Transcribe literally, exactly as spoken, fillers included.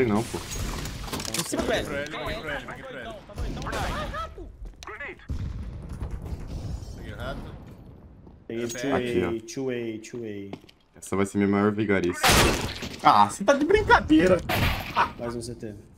sei não, pô. Em cima do L. Peguei o rato. Peguei Aqui, two A, two A, two A. Essa vai ser minha maior vigarice. Ah, você tá de brincadeira. Mais um C T.